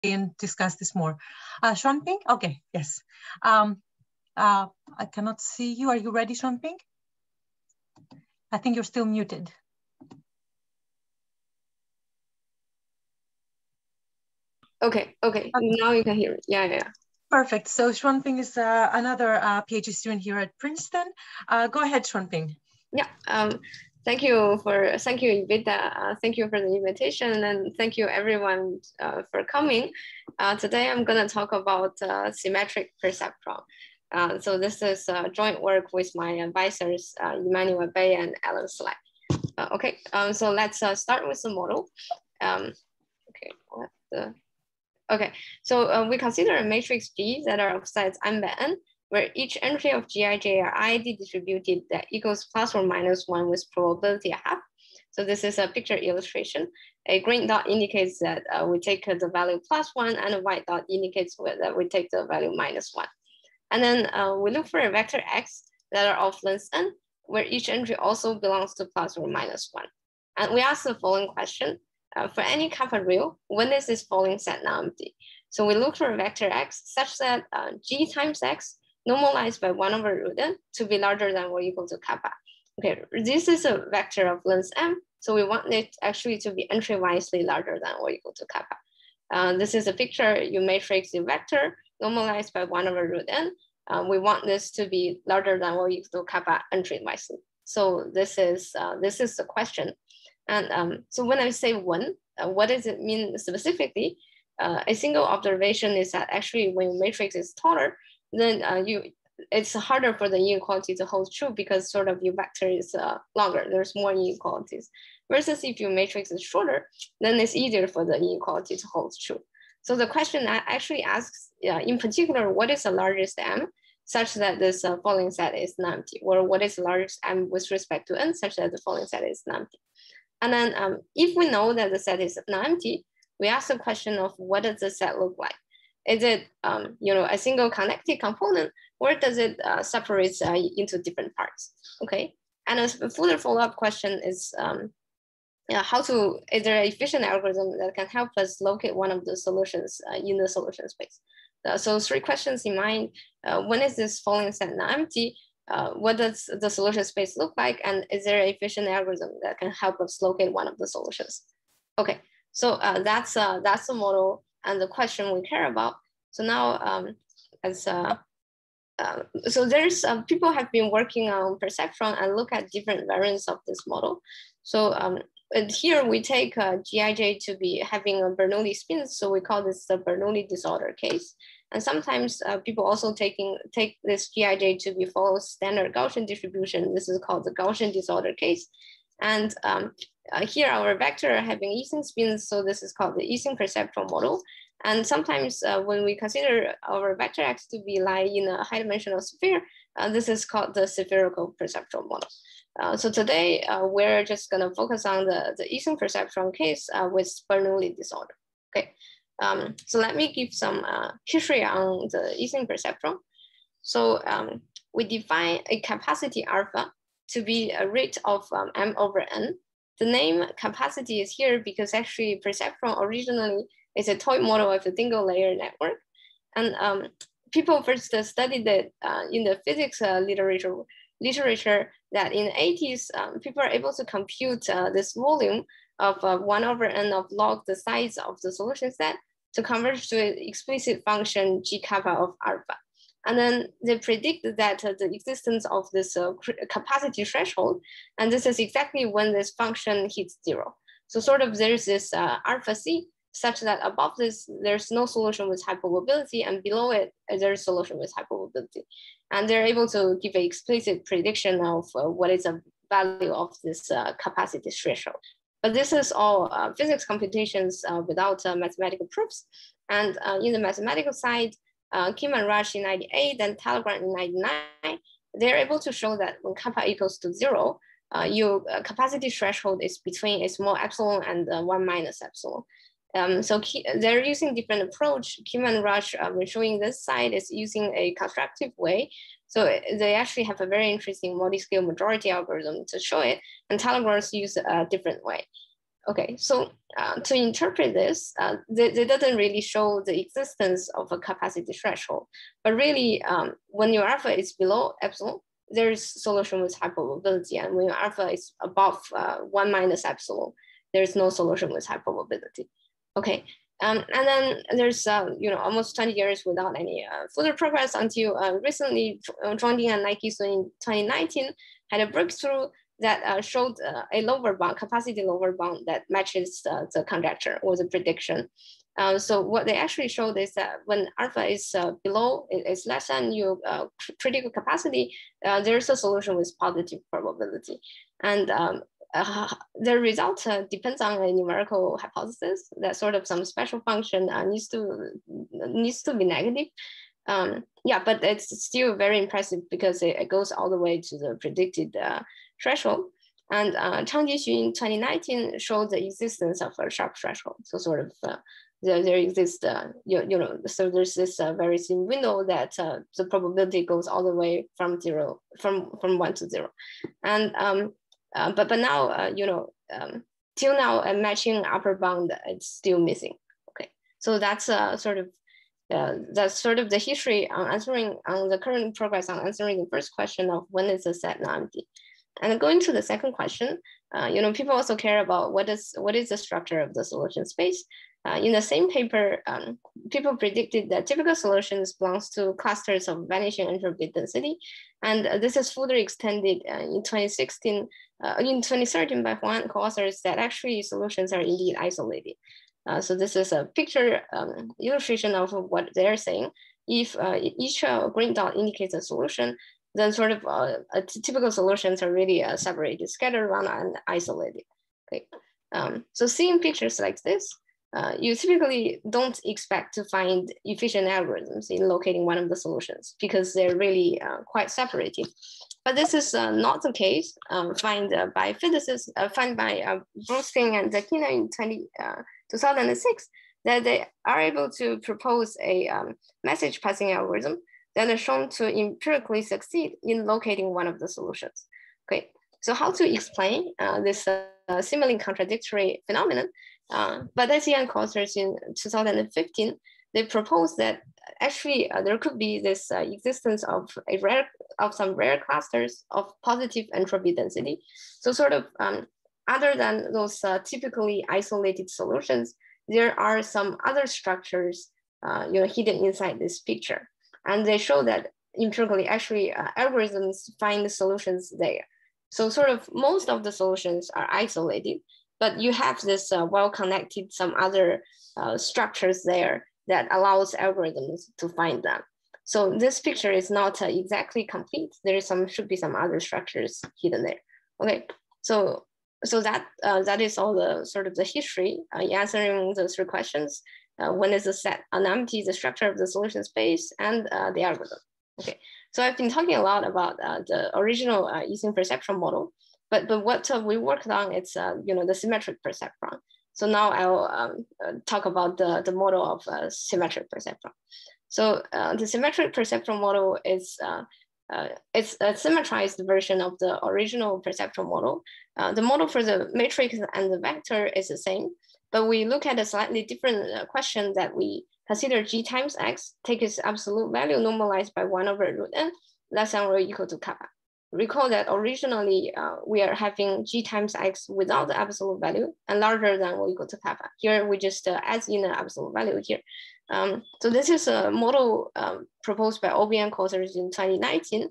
and discuss this more. Xuanping, okay, yes. I cannot see you. Are you ready, Xuanping? I think you're still muted. Okay, now you can hear me. Yeah. Perfect. So Xuanping is another PhD student here at Princeton. Go ahead, Xuanping. Yeah. Thank you, Evita. Thank you for the invitation, and thank you everyone for coming. Today I'm gonna talk about symmetric perceptron. So this is joint work with my advisors, Emmanuel Bay and Alan Slack. So let's start with the model. So we consider a matrix G that are of size m by n, where each entry of Gij are ID distributed that equals plus or minus 1 with probability half. So this is a picture illustration. A green dot indicates that we take the value plus 1, and a white dot indicates that we take the value minus 1. And then we look for a vector x that are of length n, where each entry also belongs to plus or minus 1. And we ask the following question. For any kappa real, when is this following set non-empty? So we look for a vector x such that g times x normalized by 1 over root n to be larger than or equal to kappa. Okay, this is a vector of length m, so we want it actually to be entry-wisely larger than or equal to kappa. This is a picture you matrix a vector normalized by 1 over root n. We want this to be larger than or equal to kappa entry-wisely. So this is the question. And so when I say when, what does it mean specifically? A single observation is that actually when your matrix is taller, then it's harder for the inequality to hold true because sort of your vector is longer. There's more inequalities. Versus if your matrix is shorter, then it's easier for the inequality to hold true. So the question actually asks, in particular, what is the largest m such that this following set is non-empty, or what is the largest m with respect to n such that the following set is non-empty. And then if we know that the set is non-empty, we ask the question of what does the set look like? Is it a single connected component, or does it separate into different parts? Okay, and a further follow-up question is is there an efficient algorithm that can help us locate one of the solutions in the solution space? So 3 questions in mind. When is this following set non-empty? What does the solution space look like? And is there an efficient algorithm that can help us locate one of the solutions? Okay, so that's the model and the question we care about. So now, so there's people have been working on perceptron and look at different variants of this model. So and here we take Gij to be having a Bernoulli spin, so we call this the Bernoulli disorder case. And sometimes people also take this Gij to be follow standard Gaussian distribution. This is called the Gaussian disorder case. And here our vector having Ising spins, so this is called the Ising perceptron model. And sometimes when we consider our vector x to be lie in a high dimensional sphere, this is called the spherical perceptron model. So today we're just gonna focus on the Ising perceptron case with Bernoulli disorder. Okay, so let me give some history on the Ising perceptron. So we define a capacity alpha to be a rate of m over n. The name capacity is here because actually perceptron originally is a toy model of a single layer network. And people first studied it in the physics literature that in the 80s, people are able to compute this volume of 1 over n of log the size of the solution set to converge to an explicit function g kappa of alpha. And then they predict that the existence of this capacity threshold, and this is exactly when this function hits 0. So sort of there's this alpha c such that above this, there's no solution with high probability, and below it, there's a solution with high probability. And they're able to give an explicit prediction of what is the value of this capacity threshold. But this is all physics computations without mathematical proofs. And in the mathematical side, Kim and Raj in 98 and Talleyrand in 99, they're able to show that when kappa equals to 0, your capacity threshold is between a small epsilon and 1 minus epsilon. So they're using different approach. Kim and Raj, when showing this side, is using a constructive way. So they actually have a very interesting multi-scale majority algorithm to show it, and Talleyrand use a different way. Okay, so to interpret this, they doesn't really show the existence of a capacity threshold, but really when your alpha is below epsilon, there's solution with high probability, and when your alpha is above 1 minus epsilon, there's no solution with high probability. Okay, and then there's almost 20 years without any further progress until recently, Zhuangding and Nike in 2019 had a breakthrough that showed a lower bound, capacity lower bound that matches the conjecture or the prediction. So what they actually showed is that when alpha is below, is less than your critical capacity, there's a solution with positive probability. And the result depends on a numerical hypothesis that sort of some special function needs to be negative. Yeah, but it's still very impressive because it goes all the way to the predicted threshold. And Chang Jixu in 2019 showed the existence of a sharp threshold. So sort of there exists, so there's this very thin window that the probability goes all the way from 1 to 0. And but now, till now, a matching upper bound, it's still missing. Okay, so that's sort of the history on the current progress on answering the first question of when is the set non-empty. And going to the second question, people also care about what is the structure of the solution space. In the same paper, people predicted that typical solutions belongs to clusters of vanishing entropy density. And this is further extended in 2013 by Huang and co-authors that actually solutions are indeed isolated. So this is a picture illustration of what they're saying. If each green dot indicates a solution, then sort of typical solutions are really separated, scattered around and isolated. Okay. So seeing pictures like this, you typically don't expect to find efficient algorithms in locating one of the solutions because they're really quite separated. But this is not the case. Found by Brookstein and Zakina in 2006, that they are able to propose a message passing algorithm that is shown to empirically succeed in locating one of the solutions. Okay, so how to explain this seemingly contradictory phenomenon? Badesi and co-authors in 2015, they proposed that actually there could be this existence of some rare clusters of positive entropy density. So sort of other than those typically isolated solutions, there are some other structures hidden inside this picture. And they show that empirically actually algorithms find the solutions there. So sort of most of the solutions are isolated, but you have this well-connected some other structures there that allows algorithms to find them. So this picture is not exactly complete. There is should be some other structures hidden there. Okay, so that is all the sort of the history answering the three questions. When is the set anonymity, the structure of the solution space, and the algorithm. Okay, so I've been talking a lot about the original Ising perceptron model, but what we worked on, it's the symmetric perceptron. So now I'll talk about the model of symmetric perceptron. So the symmetric perceptron model is it's a symmetrized version of the original perceptron model. The model for the matrix and the vector is the same, but we look at a slightly different question that we consider g times x, take its absolute value normalized by 1/√n less than or equal to kappa. Recall that originally we are having g times x without the absolute value and larger than or equal to kappa. Here we just add in an absolute value here. So this is a model proposed by Obi and co-authors in 2019.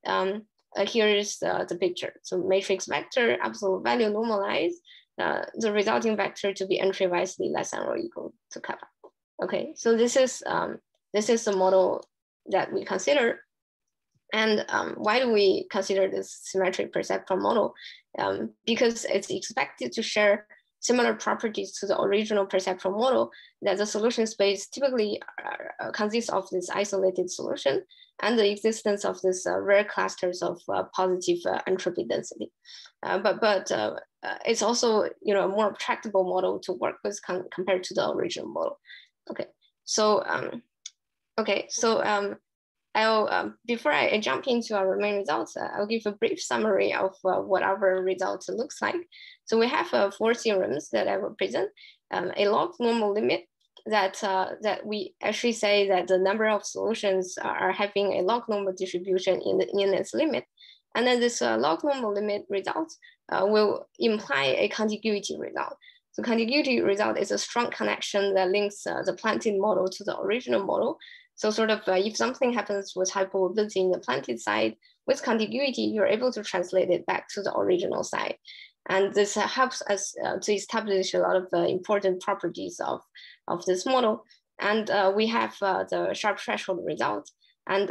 Here is the picture. So matrix vector, absolute value normalized, the resulting vector to be entry-wisely less than or equal to kappa. Okay, so this is the model that we consider. And why do we consider this symmetric perceptron model? Because it's expected to share similar properties to the original perceptron model, that the solution space typically consists of this isolated solution and the existence of this rare clusters of positive entropy density. But it's also a more tractable model to work with compared to the original model. Okay, so Before I jump into our main results, I'll give a brief summary of what our result looks like. So we have 4 theorems that I will present. A log normal limit that we actually say that the number of solutions are having a log normal distribution in its limit. And then this log normal limit result will imply a contiguity result. So contiguity result is a strong connection that links the planted model to the original model. So sort of if something happens with hypermobility in the planted side, with contiguity, you're able to translate it back to the original side. And this helps us to establish a lot of important properties of this model. And we have the sharp threshold result and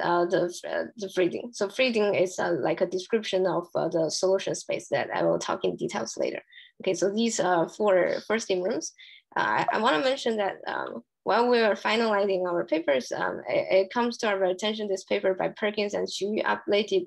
the Frieding. So Frieding is like a description of the solution space that I will talk in details later. Okay, so these are 4 first theorems. I want to mention that while we are finalizing our papers, it comes to our attention this paper by Perkins and Xu updated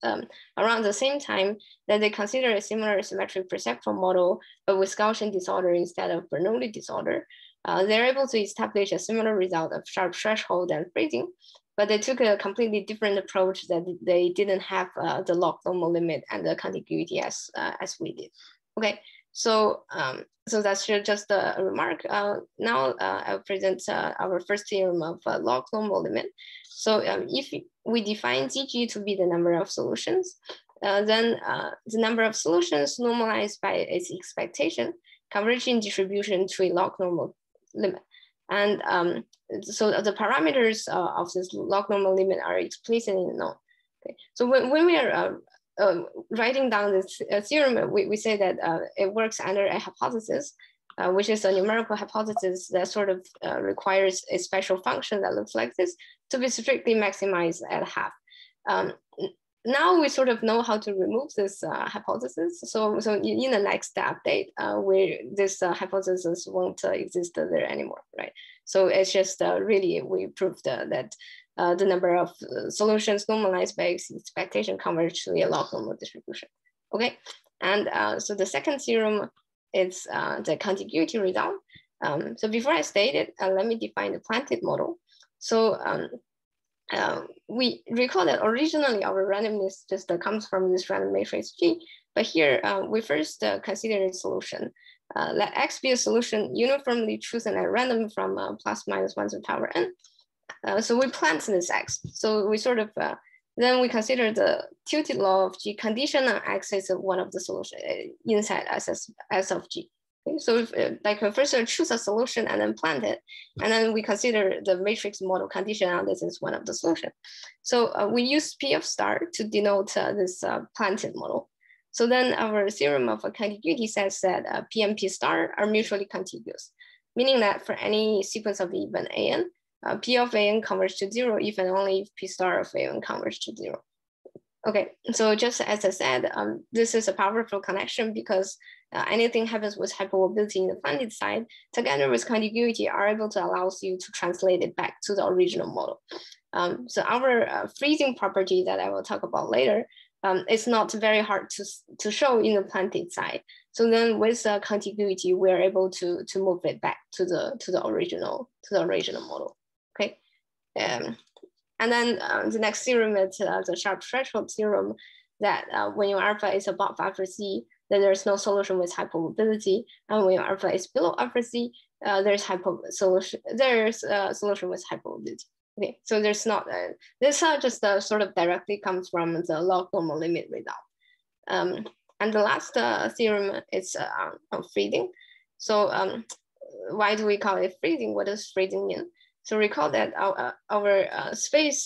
around the same time that they consider a similar symmetric perceptron model, but with Gaussian disorder instead of Bernoulli disorder. They're able to establish a similar result of sharp threshold and Frieding, but they took a completely different approach that they didn't have the log normal limit and the contiguity as we did. Okay, so so that's just a remark. Now I'll present our first theorem of log normal limit. So if we define GG to be the number of solutions, then the number of solutions normalized by its expectation converging distribution to a log normal limit. And so the parameters of this log normal limit are explicitly known. Okay. So when we are writing down this theorem, we say that it works under a hypothesis, which is a numerical hypothesis that sort of requires a special function that looks like this to be strictly maximized at half. Now we sort of know how to remove this hypothesis. So in the next update, where this hypothesis won't exist there anymore, right? So it's just really, we proved that the number of solutions normalized by expectation converge to a log normal distribution. Okay, and so the second theorem is the contiguity result. So before I state it, let me define the planted model. So we recall that originally our randomness just comes from this random matrix G, but here we first consider a solution. Let X be a solution uniformly chosen at random from plus minus 1 to the power n. So we plant this X. So we sort of, then we consider the tilted law of G condition on X is one of the solution inside S of G. Okay, so if, like first choose a solution and then plant it, and then we consider the matrix model condition on this is one of the solution. So we use P of star to denote this planted model. So then our theorem of contiguity says that P and P star are mutually contiguous, meaning that for any sequence of even an, P of an converges to 0 if and only if P star of an converges to 0. Okay, so just as I said, this is a powerful connection because anything happens with hypermobility in the planted side, together with contiguity, are able to allow you to translate it back to the original model. So our freezing property that I will talk about later, it's not very hard to show in the planted side. So then with contiguity, we're able to move it back to the original model. Okay. And then the next theorem is the sharp threshold theorem that when your alpha is above alpha C, then there's no solution with hypermobility. And when your alpha is below alpha C, there's solution with hypermobility. Okay, so there's not, this just sort of directly comes from the log normal limit result. And the last theorem is on Frieding. So why do we call it Frieding? What does Frieding mean? So recall that our space,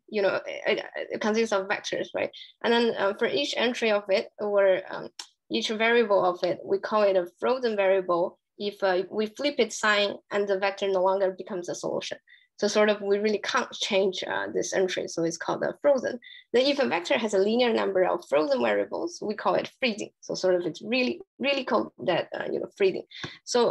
it consists of vectors, right? And then for each entry of it, or each variable of it, we call it a frozen variable if we flip its sign and the vector no longer becomes a solution. So sort of we really can't change this entry, so it's called a frozen. Then if a vector has a linear number of frozen variables, we call it freezing. So sort of it's really called that freezing. So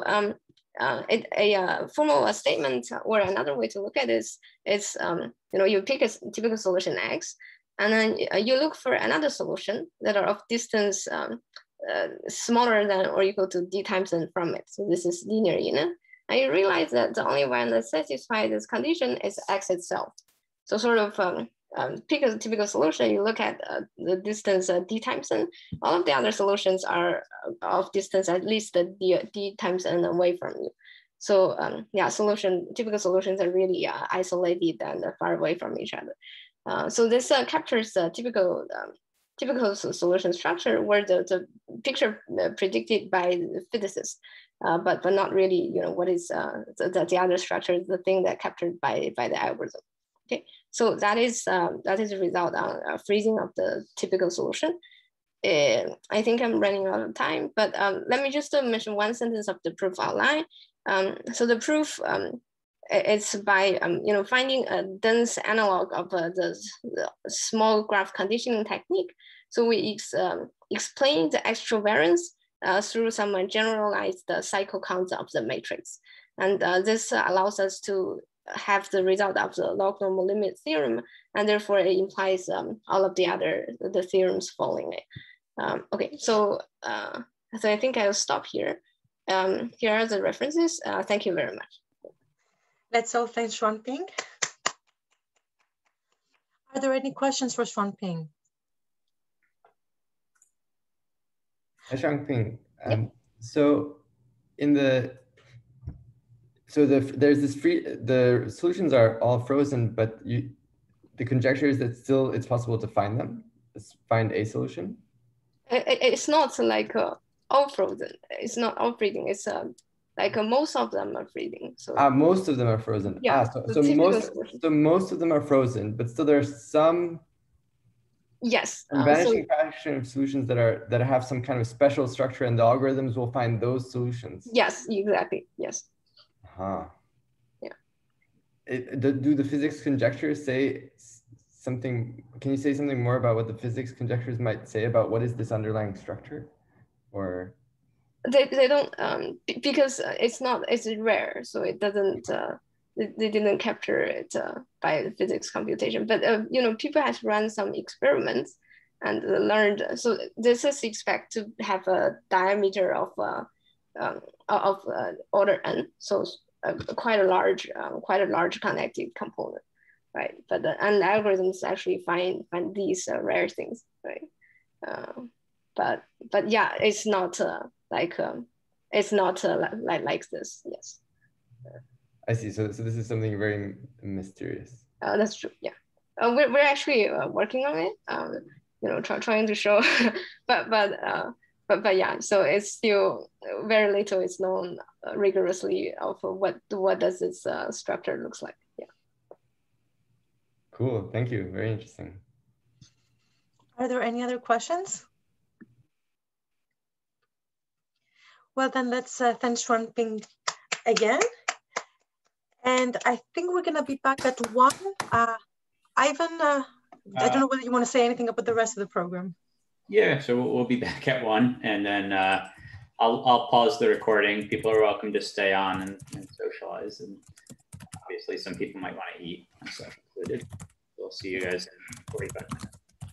a formal statement or another way to look at this is you pick a typical solution X, and then you look for another solution that are of distance smaller than or equal to d times n from it. So this is linear in. And you realize that the only one that satisfies this condition is X itself. So sort of pick a typical solution, you look at the distance d times n. All of the other solutions are of distance at least d times n away from you. So yeah, typical solutions are really isolated and far away from each other. So this captures the typical solution structure where the picture predicted by the physicists, but not really, what is the other structure, the thing that captured by the algorithm. Okay, so that is a result on freezing of the typical solution. I think I'm running out of time, but let me just mention one sentence of the proof outline. So the proof, it's by finding a dense analog of the small graph conditioning technique. So we explain the extra variance through some generalized cycle counts of the matrix, and this allows us to have the result of the log normal limit theorem, and therefore it implies all of the theorems following it. Okay, so I think I'll stop here. Here are the references. Thank you very much. That's all. Thanks, Xuanping. Are there any questions for Xuanping? Hi, Xuanping. Yep. So there's this the solutions are all frozen, but the conjecture is that still it's possible to find them, find a solution. It's not like all frozen. It's not all freezing. It's like most of them are freezing. So most of them are frozen. Yeah. So most of them are frozen, but still there are some. Yes. Vanishing fraction of solutions that have some kind of special structure, and the algorithms will find those solutions. Yes, exactly. Yes. Yeah. Do the physics conjectures say something? Can you say something more about what the physics conjectures might say about what is this underlying structure, or? They don't because it's rare, so it doesn't. They didn't capture it by the physics computation, but people have run some experiments and learned. So this is expect to have a diameter of order n, so quite a large connected component, right? But and algorithms actually find these rare things, right? But yeah, it's not like this. Yes. I see. So this is something very mysterious. That's true. Yeah, we're actually working on it. Trying to show, but yeah. So it's still very little is known rigorously of what does this structure looks like. Yeah. Cool. Thank you. Very interesting. Are there any other questions? Well, then let's thank Xuanping again. And I think we're going to be back at 1. Ivan, I don't know whether you want to say anything about the rest of the program. Yeah, so we'll be back at 1, and then I'll pause the recording. People are welcome to stay on and socialize, and obviously some people might want to eat, myself included. We'll see you guys in 45 minutes.